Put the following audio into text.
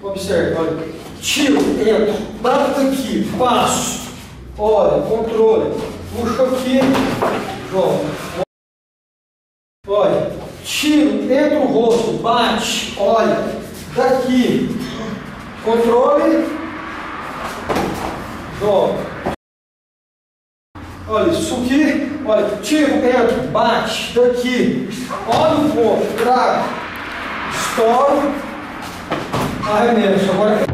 Observe, olha. Tiro, entro, bato aqui, passo. Olha, controle. Puxo aqui, jogo. Olha, tiro, entra o rosto, bate, olha. Daqui, controle, jogo. Olha, isso aqui, olha, tiro, entro, bate, daqui. Olha o ponto, trago, estouro, arremesso. Agora